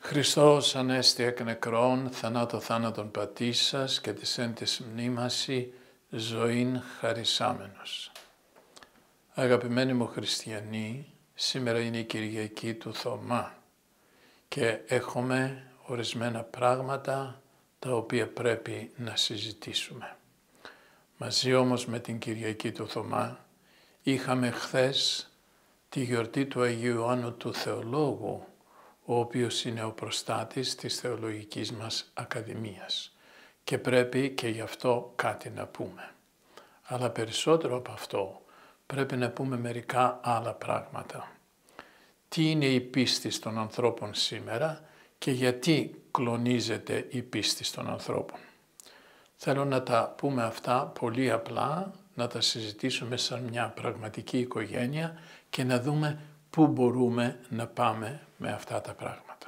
Χριστός ανέστη εκ νεκρών, θανάτω θάνατον πατήσας και της εν της μνήμαση ζωήν χαρισάμενος. Αγαπημένοι μου χριστιανοί, σήμερα είναι η Κυριακή του Θωμά και έχουμε ορισμένα πράγματα τα οποία πρέπει να συζητήσουμε. Μαζί όμως με την Κυριακή του Θωμά είχαμε χθες τη γιορτή του Αγίου Ιωάννου του Θεολόγου, ο οποίος είναι ο προστάτης της Θεολογικής μας Ακαδημίας και πρέπει και γι' αυτό κάτι να πούμε. Αλλά περισσότερο από αυτό πρέπει να πούμε μερικά άλλα πράγματα. Τι είναι η πίστη των ανθρώπων σήμερα και γιατί κλονίζεται η πίστη των ανθρώπων. Θέλω να τα πούμε αυτά πολύ απλά, να τα συζητήσουμε σαν μια πραγματική οικογένεια και να δούμε πού μπορούμε να πάμε με αυτά τα πράγματα.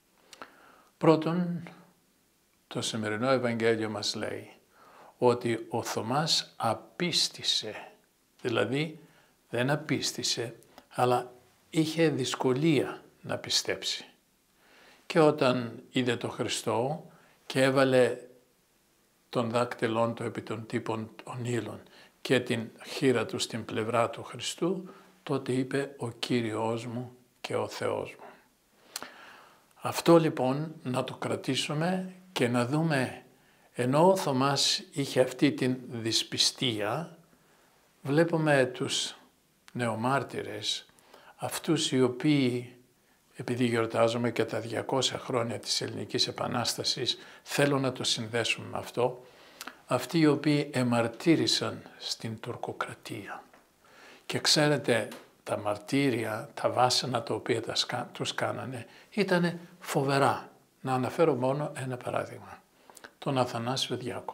Πρώτον, το σημερινό Ευαγγέλιο μας λέει ότι ο Θωμάς απίστησε, δηλαδή δεν απίστησε, αλλά είχε δυσκολία να πιστέψει. Και όταν είδε τον Χριστό και έβαλε τον δάκτυλόν του επί των τύπων των ύλων και την χείρα του στην πλευρά του Χριστού, τότε είπε «Ο Κύριος μου και ο Θεός μου». Αυτό λοιπόν να το κρατήσουμε και να δούμε, ενώ ο Θωμάς είχε αυτή την δυσπιστία, βλέπουμε τους νεομάρτυρες, αυτούς οι οποίοι, επειδή γιορτάζουμε και τα 200 χρόνια της Ελληνικής Επανάστασης, θέλω να το συνδέσουμε με αυτό, αυτοί οι οποίοι εμαρτύρησαν στην τουρκοκρατία. Και ξέρετε, τα μαρτύρια, τα βάσανα τα οποία τους κάνανε, ήταν φοβερά. Να αναφέρω μόνο ένα παράδειγμα. Τον Αθανάσιο Διάκο.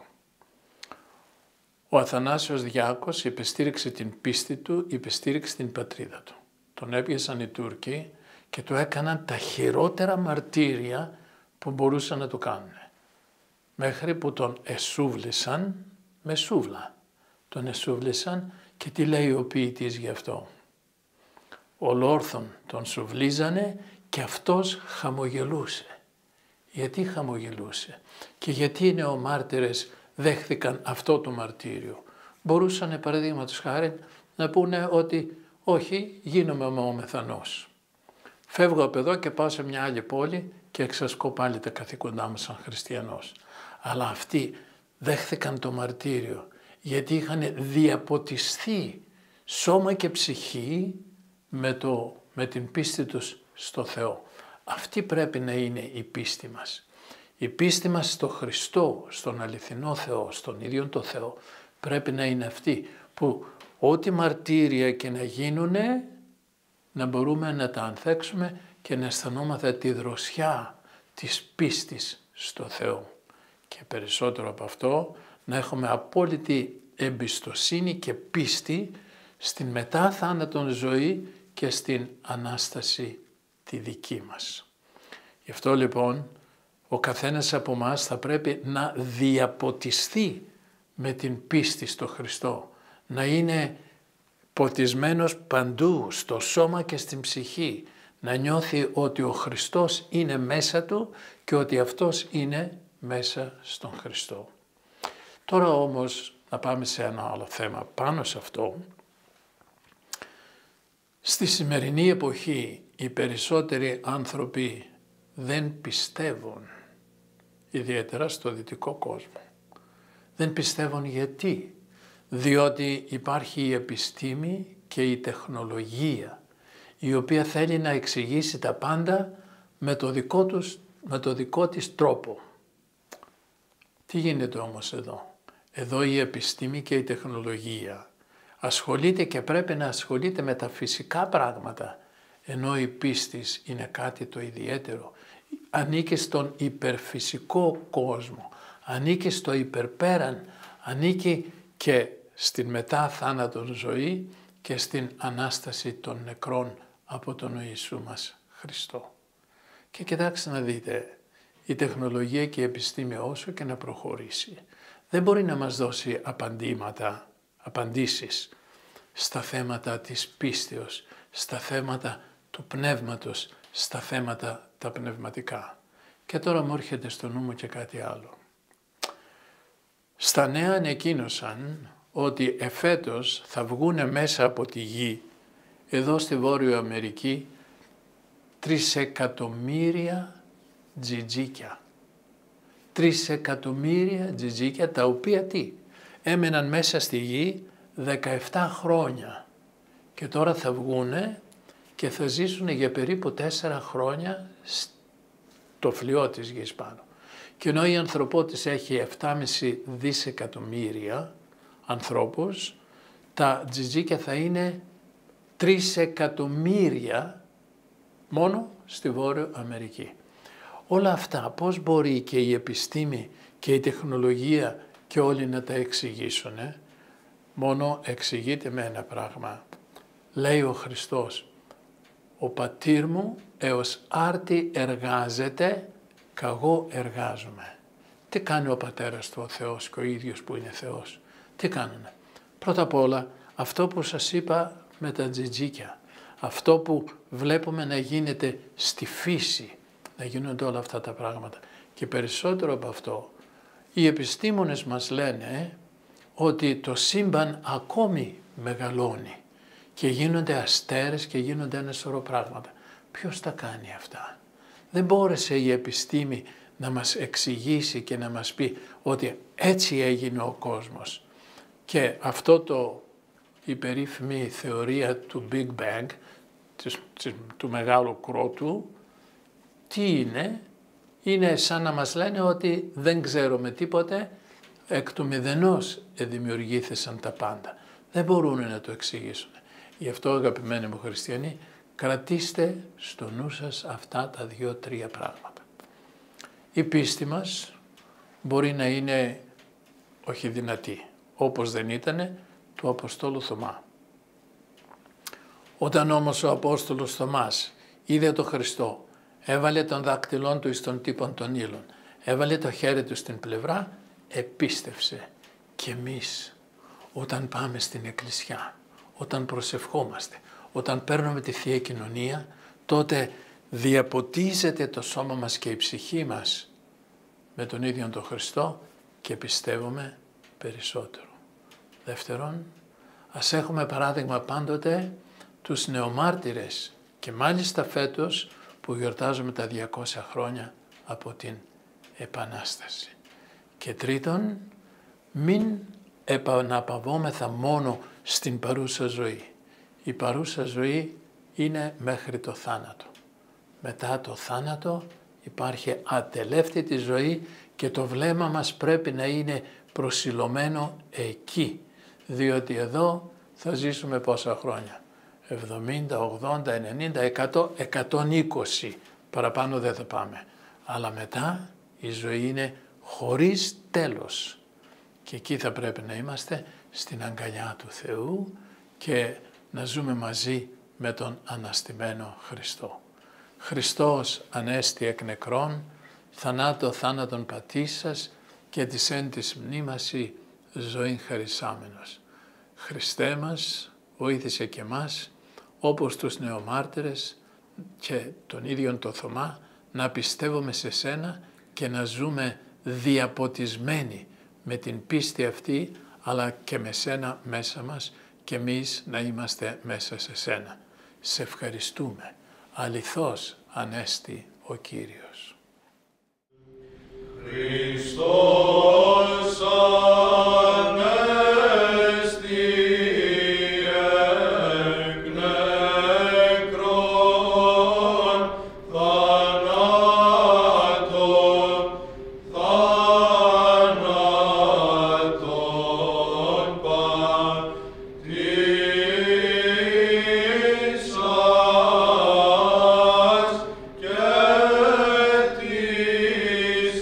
Ο Αθανάσιος Διάκος υπεστήριξε την πίστη του, υπεστήριξε την πατρίδα του. Τον έπιασαν οι Τούρκοι και του έκαναν τα χειρότερα μαρτύρια που μπορούσαν να του κάνουν. Μέχρι που τον εσούβλησαν με σούβλα. Τον εσούβλησαν και τι λέει ο ποιητής γι' αυτό. Ολόρθον τον σουβλίζανε και αυτός χαμογελούσε. Γιατί χαμογελούσε και γιατί οι νεομάρτυρες δέχθηκαν αυτό το μαρτύριο. Μπορούσαν παραδείγματος χάρη να πούνε ότι όχι, γίνομαι ομοθανός. Φεύγω από εδώ και πάω σε μια άλλη πόλη και εξασκώ πάλι τα καθήκοντά μου σαν χριστιανός. Αλλά αυτοί δέχθηκαν το μαρτύριο γιατί είχαν διαποτιστεί σώμα και ψυχή με την πίστη τους στο Θεό. Αυτή πρέπει να είναι η πίστη μας. Η πίστη μας στο Χριστό, στον αληθινό Θεό, στον ίδιο το Θεό, πρέπει να είναι αυτή που ό,τι μαρτύρια και να γίνουνε, να μπορούμε να τα ανθέξουμε και να αισθανόμαστε τη δροσιά της πίστης στο Θεό. Και περισσότερο από αυτό, να έχουμε απόλυτη εμπιστοσύνη και πίστη στην μετά θάνατον ζωή και στην Ανάσταση τη δική μας. Γι' αυτό λοιπόν ο καθένας από εμάς θα πρέπει να διαποτιστεί με την πίστη στο Χριστό, να είναι ποτισμένος παντού, στο σώμα και στην ψυχή, να νιώθει ότι ο Χριστός είναι μέσα του και ότι αυτός είναι μέσα στον Χριστό. Τώρα όμως να πάμε σε ένα άλλο θέμα πάνω σε αυτό. Στη σημερινή εποχή οι περισσότεροι άνθρωποι δεν πιστεύουν, ιδιαίτερα στο δυτικό κόσμο. Δεν πιστεύουν γιατί? Διότι υπάρχει η επιστήμη και η τεχνολογία, η οποία θέλει να εξηγήσει τα πάντα με το δικό της τρόπο. Τι γίνεται όμως εδώ? Εδώ η επιστήμη και η τεχνολογία ασχολείται και πρέπει να ασχολείται με τα φυσικά πράγματα, ενώ η πίστη είναι κάτι το ιδιαίτερο. Ανήκει στον υπερφυσικό κόσμο, ανήκει στο υπερπέραν, ανήκει και στην μετά θάνατον ζωή και στην Ανάσταση των νεκρών από τον Ιησού μας Χριστό. Και κοιτάξτε να δείτε, η τεχνολογία και η επιστήμη όσο και να προχωρήσει, δεν μπορεί να μας δώσει απαντήσεις στα θέματα της πίστεως, στα θέματα του πνεύματος, στα θέματα τα πνευματικά. Και τώρα μου έρχεται στο νου μου και κάτι άλλο. Στα νέα ανακοίνωσαν ότι εφέτος θα βγούνε μέσα από τη γη, εδώ στη Βόρειο Αμερική, 3 εκατομμύρια τζιτζίκια. 3 εκατομμύρια τζιτζίκια, τα οποία τι, έμεναν μέσα στη γη 17 χρόνια και τώρα θα βγούνε και θα ζήσουν για περίπου 4 χρόνια στο φλοιό της γης πάνω. Και ενώ η ανθρωπότης έχει 7,5 δισεκατομμύρια ανθρώπους, τα τζιτζίκια θα είναι 3 εκατομμύρια μόνο στη Βόρειο Αμερική. Όλα αυτά πώς μπορεί και η επιστήμη και η τεχνολογία και όλοι να τα εξηγήσουν? Μόνο εξηγείται με ένα πράγμα. Λέει ο Χριστός, ο πατήρ μου έως άρτη εργάζεται, καγώ εργάζομαι. Τι κάνει ο πατέρας του ο Θεός και ο ίδιος που είναι Θεός? Τι κάνουνε? Πρώτα απ' όλα αυτό που σας είπα με τα τζιτζίκια, αυτό που βλέπουμε να γίνεται στη φύση, να γίνονται όλα αυτά τα πράγματα. Και περισσότερο από αυτό, οι επιστήμονες μας λένε ότι το σύμπαν ακόμη μεγαλώνει και γίνονται αστέρες και γίνονται ένα σωρό πράγματα. Ποιος τα κάνει αυτά? Δεν μπόρεσε η επιστήμη να μας εξηγήσει και να μας πει ότι έτσι έγινε ο κόσμος. Και αυτό η περίφημη θεωρία του Big Bang, του μεγάλου κρότου, τι είναι? Είναι σαν να μας λένε ότι δεν ξέρουμε τίποτε, εκ του μηδενός δημιουργήθησαν τα πάντα. Δεν μπορούν να το εξηγήσουν. Γι' αυτό, αγαπημένοι μου χριστιανοί, κρατήστε στο νου σας αυτά τα 2-3 πράγματα. Η πίστη μας μπορεί να είναι όχι δυνατή, όπως δεν ήτανε του Αποστόλου Θωμά. Όταν όμως ο Απόστολος Θωμάς είδε τον Χριστό, έβαλε τον δάκτυλόν του εις τον τύπον των ύλων, έβαλε το χέρι του στην πλευρά, επίστευσε. Και εμείς όταν πάμε στην εκκλησιά, όταν προσευχόμαστε, όταν παίρνουμε τη Θεία Κοινωνία, τότε διαποτίζεται το σώμα μας και η ψυχή μας με τον ίδιο τον Χριστό και πιστεύουμε περισσότερο. Δεύτερον, ας έχουμε παράδειγμα πάντοτε τους νεομάρτυρες και μάλιστα φέτος που γιορτάζουμε τα 200 χρόνια από την Επανάσταση. Και τρίτον, μην επαναπαυόμεθα μόνο στην παρούσα ζωή. Η παρούσα ζωή είναι μέχρι το θάνατο. Μετά το θάνατο υπάρχει ατελεύτητη ζωή και το βλέμμα μας πρέπει να είναι προσιλωμένο εκεί. Διότι εδώ θα ζήσουμε πόσα χρόνια? 70, 80, 90, 100, 120. Παραπάνω δεν θα πάμε. Αλλά μετά η ζωή είναι χωρίς τέλος. Και εκεί θα πρέπει να είμαστε στην αγκαλιά του Θεού και να ζούμε μαζί με τον αναστημένο Χριστό. Χριστός ανέστη εκ νεκρών, θανάτω θάνατον πατήσας και της εν της μνήμαση ζωήν χαρισάμενος. Χριστέ μας, βοήθησε και μας, όπως τους νεομάρτυρες και τον ίδιον το Θωμά, να πιστεύουμε σε σένα και να ζούμε διαποτισμένοι με την πίστη αυτή, αλλά και με σένα μέσα μας και εμείς να είμαστε μέσα σε σένα. Σε ευχαριστούμε. Αληθώς ανέστη ο Κύριος. Χριστός ανέστη εκ νεκρών, θανάτων πατήσας και της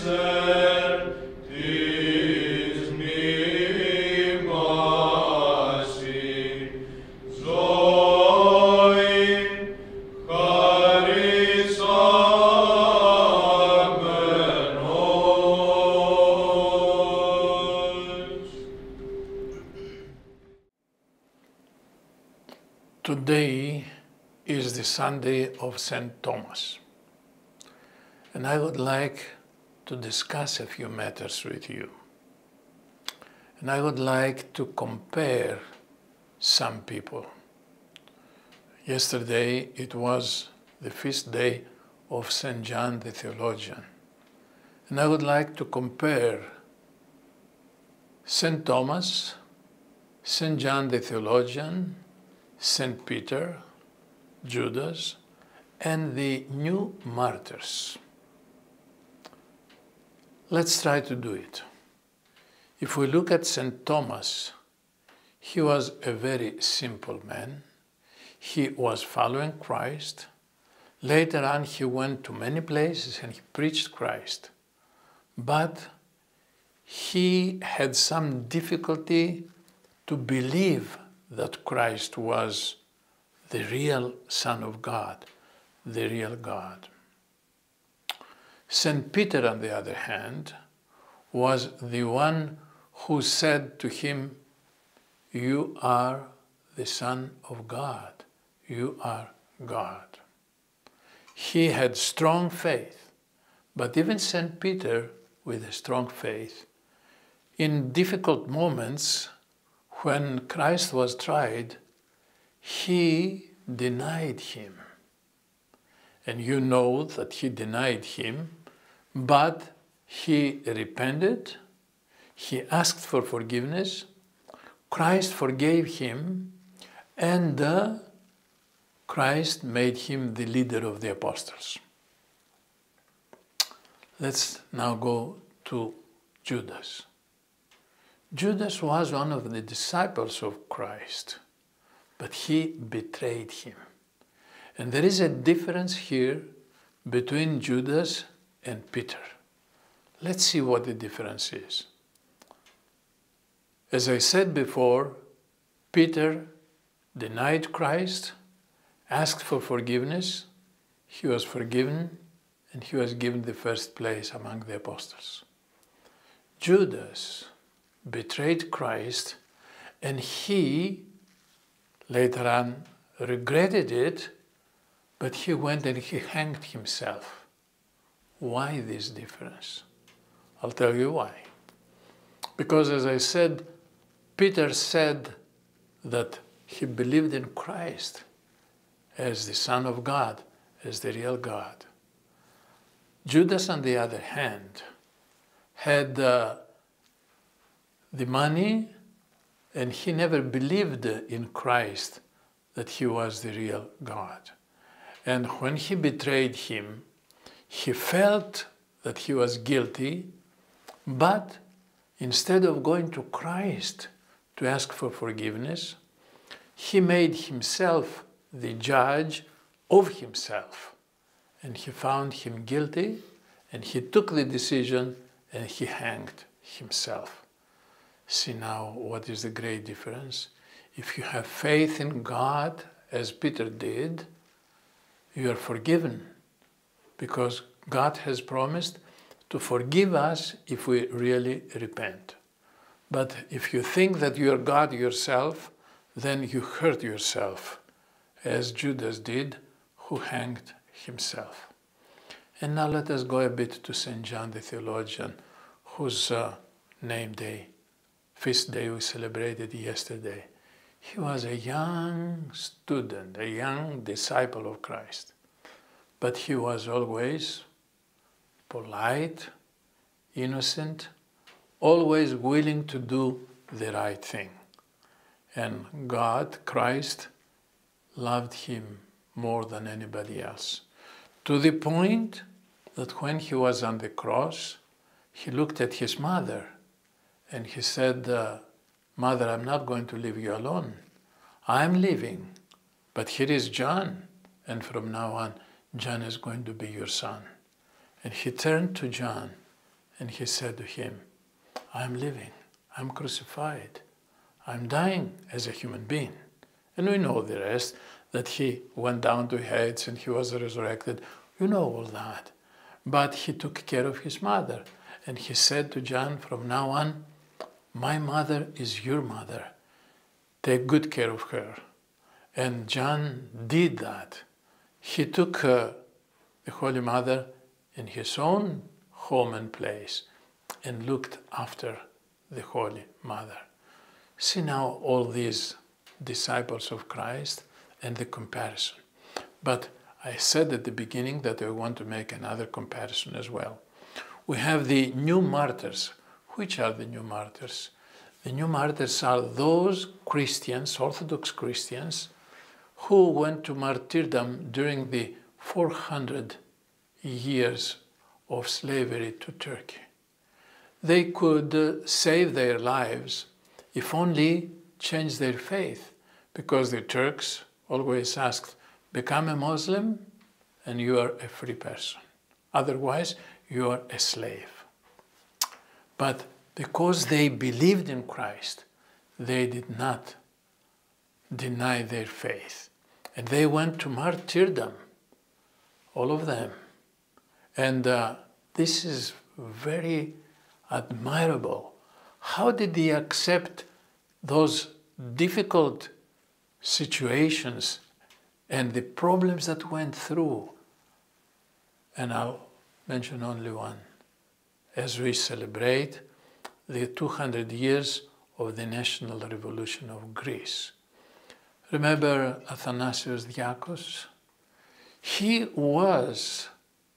Today is the Sunday of St. Thomas. And I would like to discuss a few matters with you. And I would like to compare some people. Yesterday it was the feast day of St. John the Theologian. And I would like to compare St. Thomas, St. John the Theologian, St. Peter, Judas, and the new martyrs. Let's try to do it. If we look at St. Thomas, he was a very simple man. He was following Christ. Later on, he went to many places and he preached Christ. But he had some difficulty to believe that Christ was the real Son of God, the real God. St. Peter, on the other hand, was the one who said to him, "You are the Son of God. You are God." He had strong faith, but even St. Peter, with a strong faith, in difficult moments when Christ was tried, he denied him. And you know that he denied him, but he repented, he asked for forgiveness, Christ forgave him, and Christ made him the leader of the apostles. Let's now go to Judas. Judas was one of the disciples of Christ, but he betrayed him. And there is a difference here between Judas and Peter. Let's see what the difference is. As I said before, Peter denied Christ, asked for forgiveness, he was forgiven, and he was given the first place among the apostles. Judas betrayed Christ, and he later on regretted it, but he went and he hanged himself. Why this difference? I'll tell you why. Because as I said, Peter said that he believed in Christ as the Son of God, as the real God. Judas, on the other hand, had the money, and he never believed in Christ that he was the real God. And when he betrayed him, he felt that he was guilty, but instead of going to Christ to ask for forgiveness, he made himself the judge of himself. And he found him guilty, and he took the decision, and he hanged himself. See now what is the great difference? If you have faith in God, as Peter did, you are forgiven, because God has promised to forgive us if we really repent. But if you think that you are God yourself, then you hurt yourself, as Judas did, who hanged himself. And now let us go a bit to St. John the Theologian, whose name day, feast day we celebrated yesterday. He was a young student, a young disciple of Christ, but he was always polite, innocent, always willing to do the right thing. And God, Christ, loved him more than anybody else, to the point that when he was on the cross, he looked at his mother and he said, "Mother, I'm not going to leave you alone. I'm leaving, but here is John, and from now on, John is going to be your son." And he turned to John and he said to him, "I'm living, I'm crucified, I'm dying as a human being." And we know the rest, that he went down to Hades and he was resurrected. You know all that. But he took care of his mother. And he said to John, "From now on, my mother is your mother. Take good care of her." And John did that. He took the Holy Mother in his own home and place and looked after the Holy Mother. See now all these disciples of Christ and the comparison. But I said at the beginning that I want to make another comparison as well. We have the new martyrs. Which are the new martyrs? The new martyrs are those Christians, Orthodox Christians, who went to martyrdom during the 400 years of slavery to Turkey. They could save their lives if only change their faith, because the Turks always asked, become a Muslim and you are a free person. Otherwise, you are a slave. But because they believed in Christ, they did not deny their faith. And they went to martyrdom, all of them. And this is very admirable. How did they accept those difficult situations and the problems that went through? And I'll mention only one. As we celebrate the 200 years of the National Revolution of Greece. Remember Athanasios Diakos? He was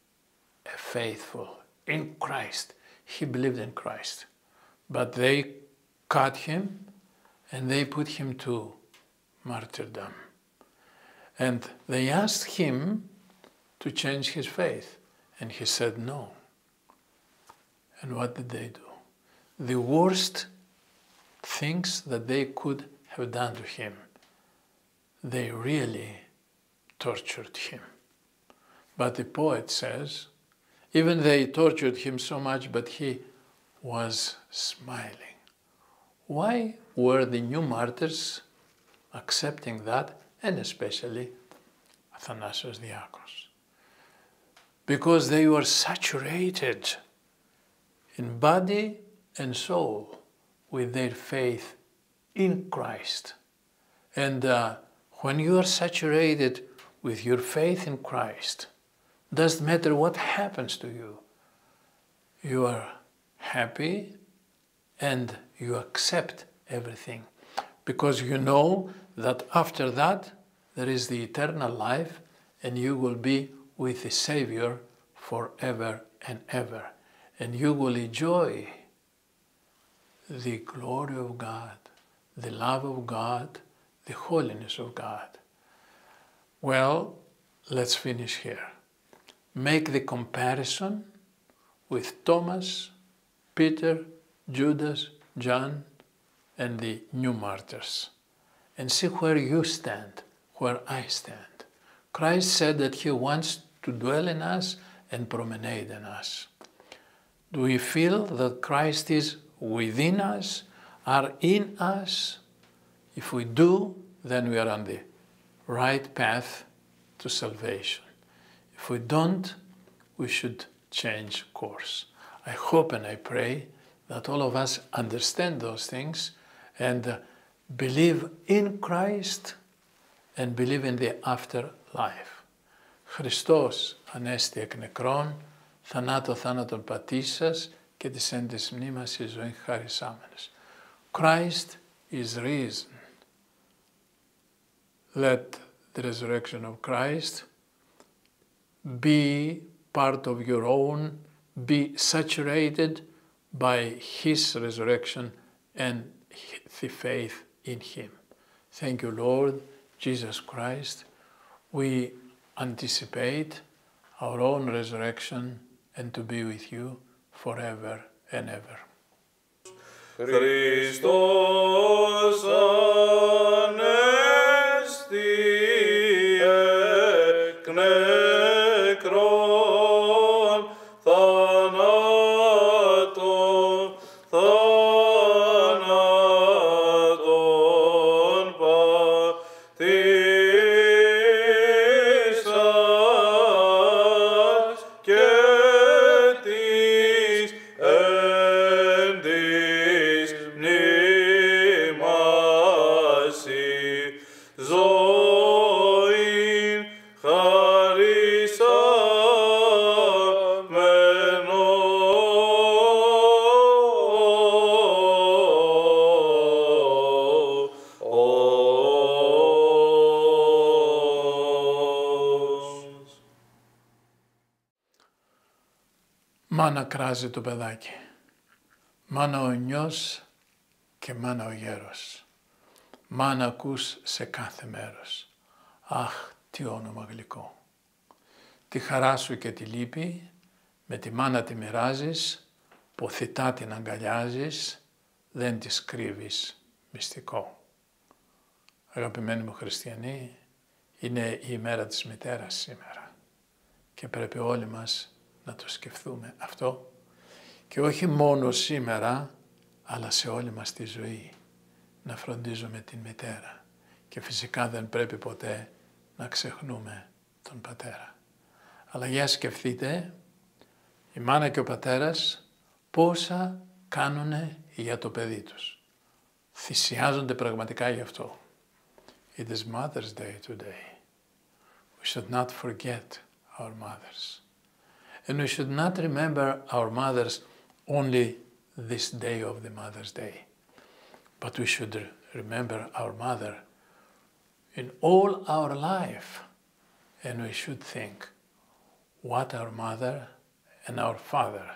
faithful in Christ. He believed in Christ. But they cut him and they put him to martyrdom. And they asked him to change his faith. And he said no. And what did they do? The worst things that they could have done to him, they really tortured him. But the poet says, even they tortured him so much, but he was smiling. Why were the new martyrs accepting that, and especially Athanasios Diakos? Because they were saturated in body and soul with their faith in Christ. And when you are saturated with your faith in Christ, doesn't matter what happens to you, you are happy and you accept everything, because you know that after that there is the eternal life and you will be with the Savior forever and ever, and you will enjoy the glory of God, the love of God, the holiness of God. Well, let's finish here. Make the comparison with Thomas, Peter, Judas, John, and the new martyrs, and see where you stand, where I stand. Christ said that he wants to dwell in us and promenade in us. Do we feel that Christ is within us, are in us? If we do, then we are on the right path to salvation. If we don't, we should change course. I hope and I pray that all of us understand those things and believe in Christ and believe in the afterlife. Χριστός ανέστη εκ νεκρών, θανάτω θάνατον πατήσας και της εν της μνήμας εις ζωήν χαρισάμενος. Christ is risen. Let the resurrection of Christ be part of your own, be saturated by his resurrection and the faith in him. Thank you, Lord Jesus Christ. We anticipate our own resurrection and to be with you forever and ever. Χριστός ανέστη εκ νεκρών, θανάτων πατήσας και της εν της μνήμας Μάνα κράζει το παιδάκι, μάνα ο νιός και μάνα ο γέρος. Μάνα ακούς σε κάθε μέρος. Αχ, τι όνομα γλυκό. Τη χαρά σου και τη λύπη, με τη μάνα τη μοιράζεις, ποθητά την αγκαλιάζεις, δεν της κρύβεις μυστικό. Αγαπημένοι μου χριστιανοί, είναι η ημέρα της μητέρας σήμερα και πρέπει όλοι μας να το σκεφτούμε αυτό και όχι μόνο σήμερα, αλλά σε όλη μας τη ζωή, να φροντίζουμε την μητέρα και φυσικά δεν πρέπει ποτέ να ξεχνούμε τον πατέρα. Αλλά για σκεφτείτε, η μάνα και ο πατέρας πόσα κάνουνε για το παιδί τους. Θυσιάζονται πραγματικά γι' αυτό. It is Mother's Day today. We should not forget our mothers. And we should not remember our mothers only this day of the Mother's Day. But we should remember our mother in all our life. And we should think what our mother and our father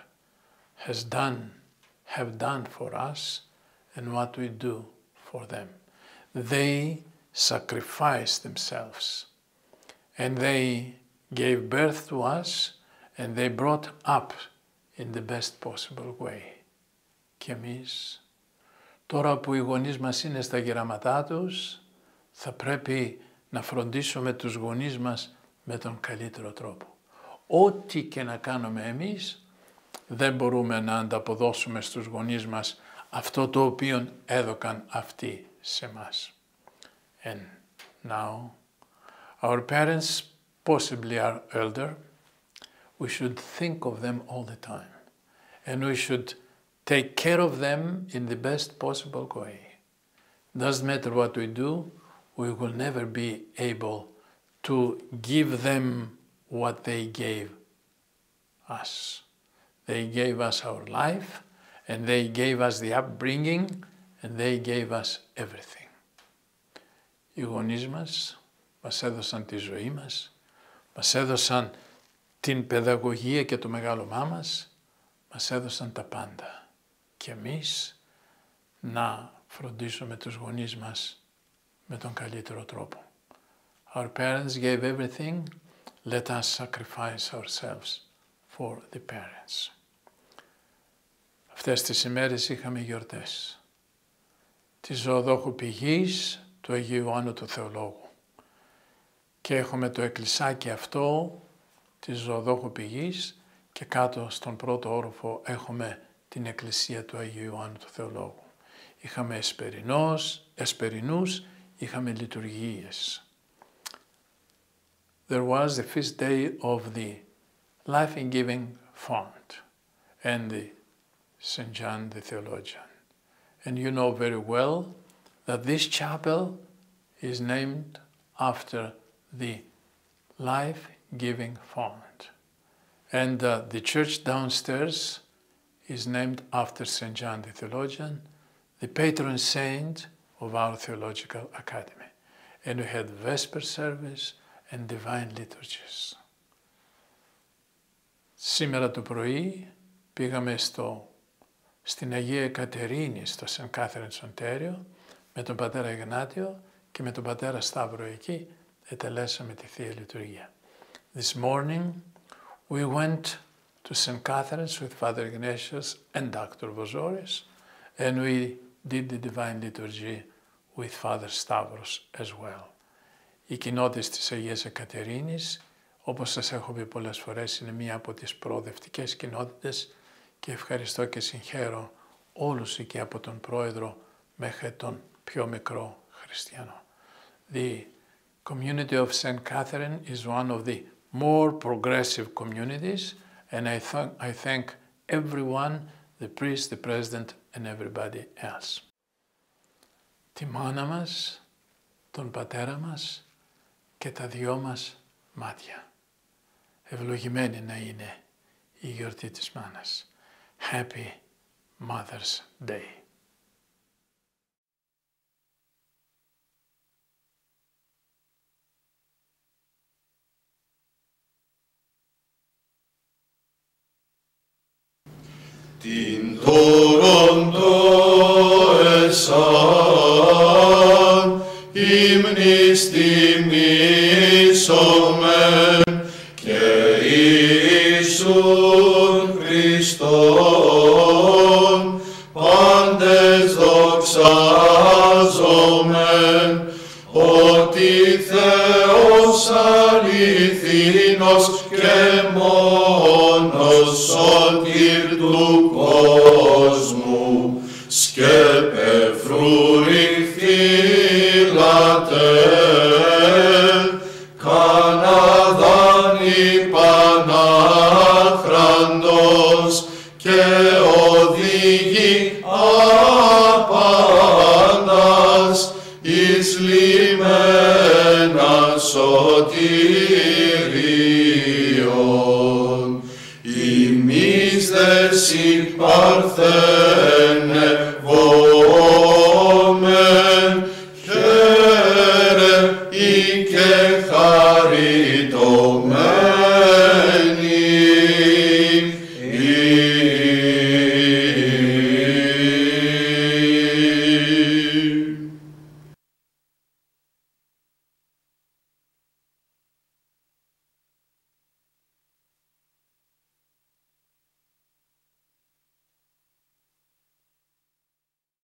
have done for us and what we do for them. They sacrificed themselves and they gave birth to us and they brought up in the best possible way. Και εμείς, τώρα που οι γονείς μας είναι στα γεράματά τους, θα πρέπει να φροντίσουμε τους γονείς μας με τον καλύτερο τρόπο. Ό,τι και να κάνουμε εμείς, δεν μπορούμε να ανταποδώσουμε στους γονείς μας αυτό το οποίο έδωκαν αυτοί σε μας. And now, our parents possibly are elder. We should think of them all the time. And we should take care of them in the best possible way. Doesn't matter what we do, we will never be able to give them what they gave us. They gave us our life, and they gave us the upbringing, and they gave us everything. Οι γονείς μας έδωσαν τη ζωή μας έδωσαν την παιδαγωγία και το μεγάλωμά μας έδωσαν τα πάντα. Και εμείς να φροντίσουμε τους γονείς μας με τον καλύτερο τρόπο. Our parents gave everything, let us sacrifice ourselves for the parents. Αυτές τις ημέρες είχαμε γιορτές. Τη Ζωοδόχου Πηγής, του Αγίου Ιωάννου του Θεολόγου. Και έχουμε το εκκλησάκι αυτό της Ζωοδόχου Πηγής και κάτω στον πρώτο όροφο έχουμε την εκκλησία του Αγίου Ιωάννου του Θεολόγου. Είχαμε εσπερινούς, είχαμε λειτουργίες. There was the feast day of the life-giving font and the St. John the Theologian. And you know very well that this chapel is named after the life-giving font. And the church downstairs is named after St. John the Theologian, the patron saint of our theological academy. And we had Vesper service and divine liturgies. Σήμερα το πρωί πήγαμε στην Αγία Κατερίνη, στο St. Catherine's Ontario, με τον πατέρα Ιγνάτιο και με τον πατέρα Σταύρο εκεί ετελέσαμε τη Θεία Λειτουργία. This morning we went to St. Catherine's with Father Ignatius and Dr. Vozoris and we did the Divine Liturgy with Father Stavros as well. Οι κοινότητες της Αγίας Εκατερίνης, όπως σας έχω πει πολλές φορές, είναι μία από τις προοδευτικές κοινότητες και ευχαριστώ και συγχαίρω όλους εκεί από τον πρόεδρο μέχρι τον πιο μικρό χριστιανό. The community of St. Catherine is one of the more progressive communities and I thank everyone, the priest, the president and everybody else. Τη μάνα μας, τον πατέρα μας και τα δυο μας μάτια. Ευλογημένη να είναι η γιορτή της μάνας. Happy Mother's Day. την τόροντο εσάν, ύμνης τιμήσομεν και Ιησούν Χριστόν, πάντες δοξάζομεν, ότι Θεός αληθινός και μόνος σωτήρ του κόσμου, σκέπε φρούρι φύλατε, Καναδάν υπανάχραντος και οδηγεί άπαντας εις λιμένα σωτηρίων. Ημείς δε συ παρθένε